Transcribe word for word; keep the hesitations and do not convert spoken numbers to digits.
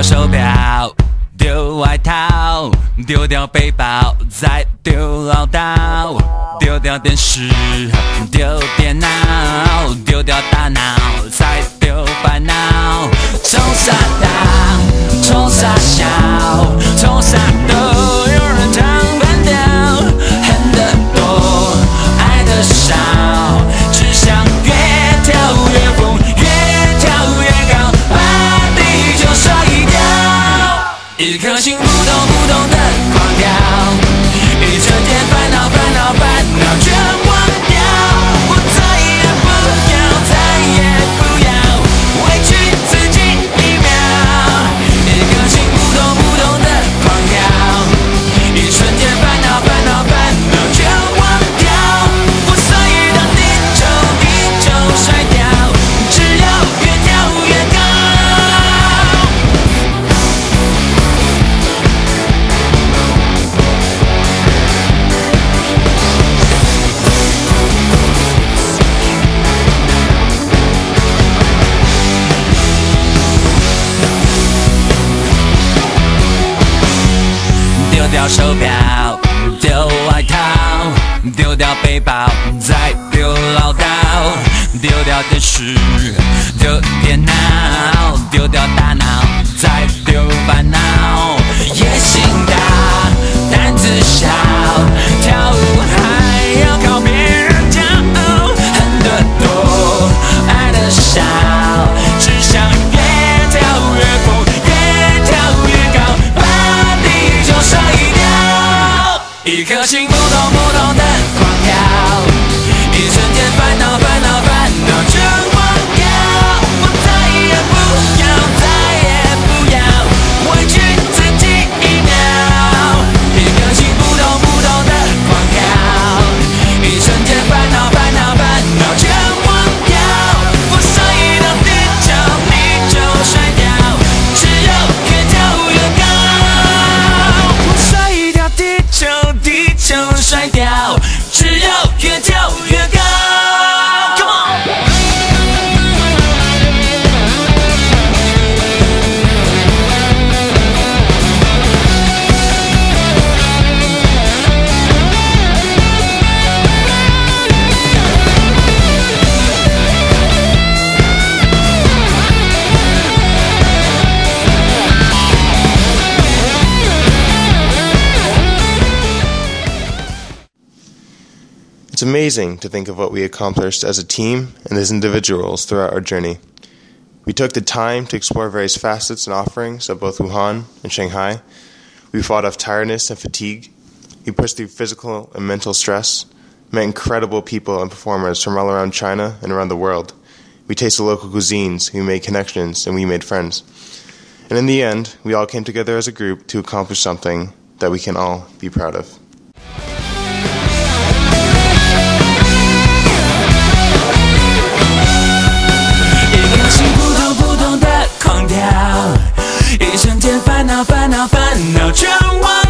手表，丢外套，丢掉背包，再丢唠叨，丢掉电视，丢电脑，丢掉大脑，再丢烦恼。冲啥大，冲啥小，冲啥都有人唱反调，恨得多，爱得少，只想越跳越疯，越跳越高，把地球甩掉。一颗心扑通扑通的狂跳，一瞬间烦恼烦恼烦恼全忘掉。我再也不要，再也不要委屈自己一秒。一颗心扑通扑通的狂跳，一瞬间烦恼烦恼烦恼全忘掉。我所以让地球地球甩掉，只有越跳越高。丢掉手表，丢外套，丢掉背包，再丢唠叨，丢掉电视，丢电脑，丢掉大脑，再丢烦恼。野心大，胆子小，跳舞还要靠别人骄傲，恨得多，爱得少，只想越跳越疯，越跳越高，把地球甩掉。一颗心扑通扑通的狂跳，一瞬间烦恼烦恼烦恼全忘掉。我再也不要，再也不要委屈自己一秒。一颗心扑通扑通的狂跳，一瞬间烦恼烦恼烦恼全忘掉。我所以让地球地球甩掉，只有越跳越高。我甩掉地球地球甩掉，只有越跳越高。Come on！ It's amazing to think of what we accomplished as a team and as individuals throughout our journey. We took the time to explore various facets and offerings of both Wuhan and Shanghai. We fought off tiredness and fatigue. We pushed through physical and mental stress, met incredible people and performers from all around China and around the world. We tasted local cuisines, we made connections, and we made friends. And in the end, we all came together as a group to accomplish something that we can all be proud of. 一瞬间烦恼烦恼烦恼全忘